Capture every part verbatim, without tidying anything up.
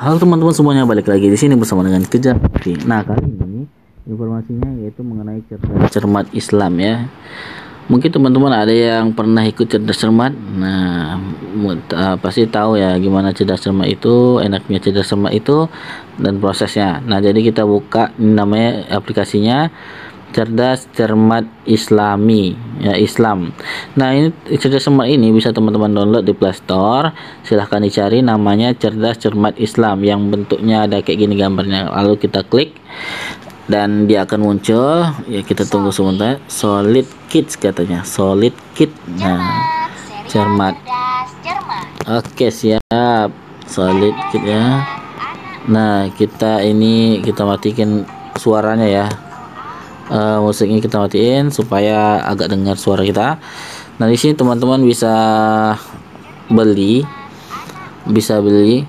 Halo teman-teman semuanya, balik lagi di sini bersama dengan Kejar. Nah, kali ini informasinya yaitu mengenai cerdas cermat Islam ya. Mungkin teman-teman ada yang pernah ikut cerdas cermat. Nah, uh, pasti tahu ya gimana cerdas cermat itu, enaknya cerdas cermat itu dan prosesnya. Nah, jadi kita buka, ini namanya aplikasinya Cerdas Cermat Islami ya, Islam. Nah, ini cerdas cermat ini bisa teman-teman download di Play Store. Silahkan dicari namanya Cerdas Cermat Islam, yang bentuknya ada kayak gini gambarnya. Lalu kita klik dan dia akan muncul ya. Kita tunggu sebentar. Solid Kids katanya, Solid Kit. Nah, cermat. Oke, siap. Solid Kit ya. Nah, kita ini kita matikan suaranya ya. Uh, musiknya kita matiin supaya agak dengar suara kita. Nah, di sini teman-teman bisa beli, bisa beli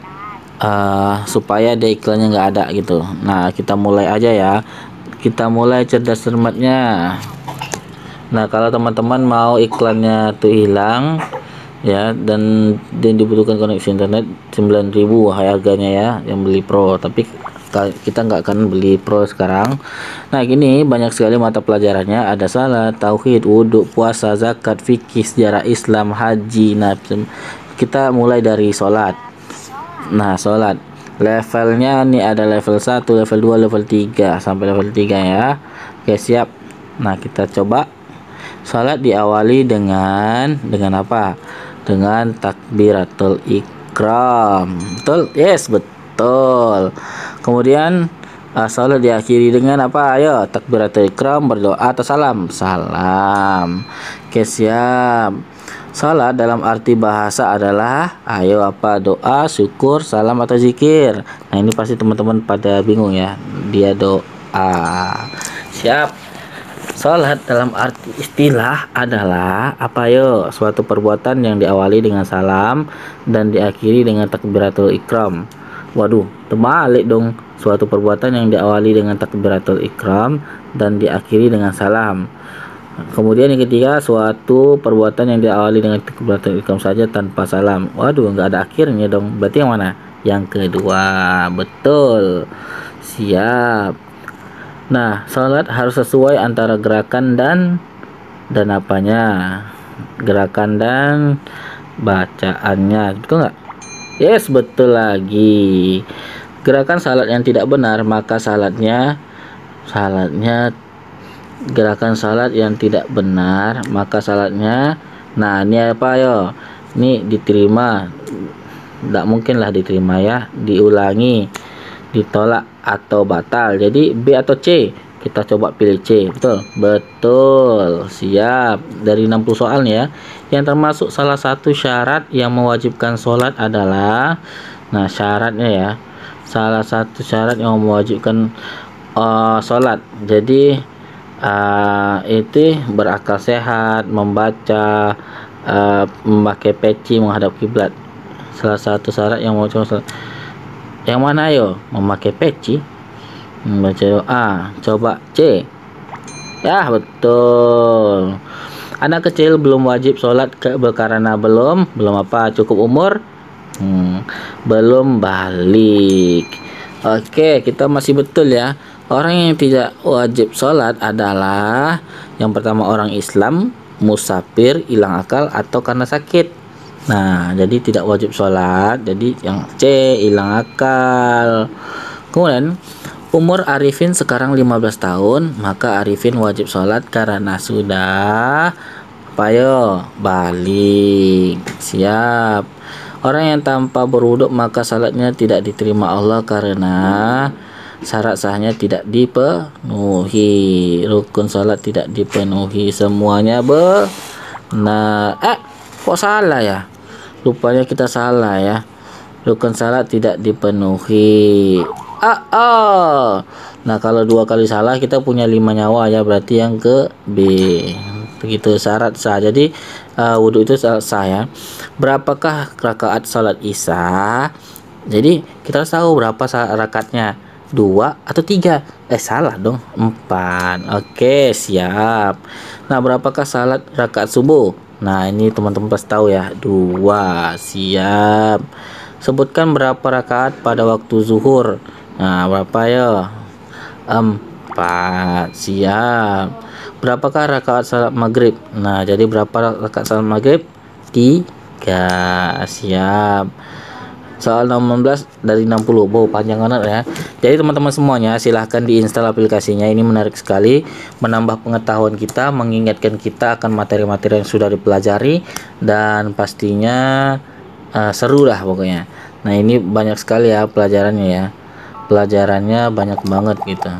uh, supaya ada iklannya nggak ada gitu. Nah, kita mulai aja ya. Kita mulai cerdas cermatnya. Nah, kalau teman-teman mau iklannya tuh hilang ya, dan dan dibutuhkan koneksi internet sembilan ribu harganya ya, yang beli pro. Tapi kita nggak akan beli pro sekarang. Nah, gini banyak sekali mata pelajarannya, ada salat, tauhid, wudhu, puasa, zakat, fikih, sejarah Islam, haji. Nah, kita mulai dari sholat. Nah, sholat levelnya nih ada level satu, level dua, level tiga sampai level tiga ya. Oke, siap. Nah, kita coba. Sholat diawali dengan dengan apa? Dengan takbiratul ikram. Betul? Yes, betul. Betul. Kemudian uh, salat diakhiri dengan apa? Ayo, takbiratul ikram, berdoa atau salam? Salam. Oke, siap. Salat dalam arti bahasa adalah ayo apa? Doa, syukur, salam atau zikir. Nah, ini pasti teman-teman pada bingung ya. Dia doa. Siap. Salat dalam arti istilah adalah apa yo? Suatu perbuatan yang diawali dengan salam dan diakhiri dengan takbiratul ikram. Waduh, terbalik dong. Suatu perbuatan yang diawali dengan takbiratul ikram dan diakhiri dengan salam. Kemudian yang ketiga, suatu perbuatan yang diawali dengan takbiratul ikram saja tanpa salam. Waduh, nggak ada akhirnya dong. Berarti yang mana? Yang kedua. Betul. Siap. Nah, salat harus sesuai antara gerakan dan dan apanya? Gerakan dan bacaannya. Betul nggak? Yes, betul lagi. Gerakan salat yang tidak benar, maka salatnya salatnya gerakan salat yang tidak benar, maka salatnya, nah ini apa yo? Ini diterima. Tidak mungkinlah diterima ya, diulangi, ditolak atau batal. Jadi B atau C? Kita coba pilih C. Betul? Betul. Siap. Dari enam puluh soal nih ya. Yang termasuk salah satu syarat yang mewajibkan sholat adalah, nah syaratnya ya, salah satu syarat yang mewajibkan uh, sholat. Jadi uh, itu berakal sehat, membaca, uh, memakai peci, menghadap kiblat. Salah satu syarat yang mewajibkan sholat. Yang mana yo? Memakai peci, membaca doa. Coba C. Ya, betul. Anak kecil belum wajib sholat ke, karena belum belum apa? Cukup umur, hmm, belum balik. Oke, kita masih betul ya. Orang yang tidak wajib sholat adalah yang pertama orang Islam, musafir, hilang akal atau karena sakit. Nah, jadi tidak wajib sholat. Jadi yang C, hilang akal. Kemudian umur Arifin sekarang lima belas tahun, maka Arifin wajib sholat karena sudah apa yo? Balik. Siap. Orang yang tanpa berwuduk maka salatnya tidak diterima Allah karena syarat sahnya tidak dipenuhi. Rukun salat tidak dipenuhi semuanya benar. Eh, kok salah ya? Rupanya kita salah ya. Rukun salat tidak dipenuhi. Ah, oh. Nah, kalau dua kali salah kita punya lima nyawa ya, berarti yang ke B. Begitu syarat sah. Jadi uh, wudhu itu sah, sah ya. Berapakah rakaat salat Isya? Jadi kita harus tahu berapa rakaatnya, dua atau tiga. Eh, salah dong, empat. Oke, siap. Nah, berapakah salat rakaat subuh? Nah, ini teman-teman pasti tahu ya, dua. Siap. Sebutkan berapa rakaat pada waktu zuhur. Nah, berapa ya? Empat. Siap. Berapakah rakaat salat maghrib? Nah, jadi berapa rakaat salat maghrib? Tiga. Siap. Soal nomor enam belas dari enam puluh. Wow, panjang banget ya. Jadi teman-teman semuanya silahkan diinstal aplikasinya. Ini menarik sekali, menambah pengetahuan kita, mengingatkan kita akan materi-materi yang sudah dipelajari, dan pastinya uh, seru lah pokoknya. Nah, ini banyak sekali ya pelajarannya ya. Pelajarannya banyak banget gitu.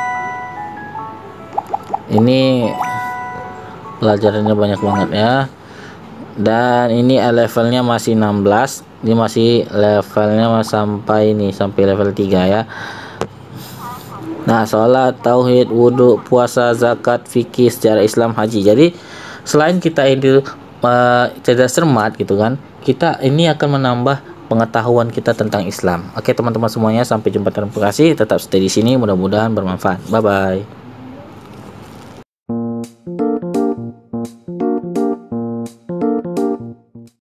Ini pelajarannya banyak banget ya. Dan ini levelnya masih enam belas. Ini masih levelnya sampai ini sampai level tiga ya. Nah, sholat, tauhid, wudhu, puasa, zakat, fikih, sejarah Islam, haji. Jadi selain kita ini uh, cerdas cermat gitu kan, kita ini akan menambah pengetahuan kita tentang Islam. Oke teman-teman semuanya, sampai jumpa, terima kasih, tetap stay di sini, mudah-mudahan bermanfaat. Bye bye.